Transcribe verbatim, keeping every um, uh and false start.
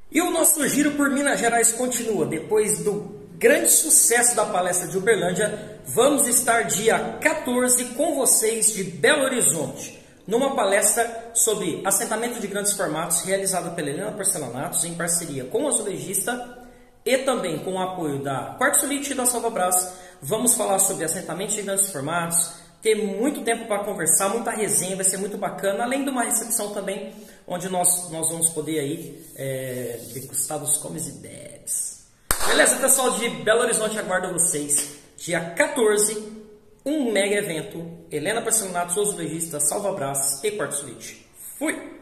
E o nosso giro por Minas Gerais continua. Depois do grande sucesso da palestra de Uberlândia, vamos estar dia quatorze com vocês de Belo Horizonte, numa palestra sobre assentamento de grandes formatos realizada pela Helena Porcelanatos em parceria com o azulejista e também com o apoio da Quartzolite e da Salvabras. Vamos falar sobre assentamento de grandes formatos, ter muito tempo para conversar, muita resenha, vai ser muito bacana, além de uma recepção também, onde nós, nós vamos poder aí é, degustar os comes e bebes. Beleza, pessoal de Belo Horizonte, aguardo vocês dia quatorze, um mega evento, Helena Porcelanatos, azulejista, Salvabras e Quartzolite. Fui!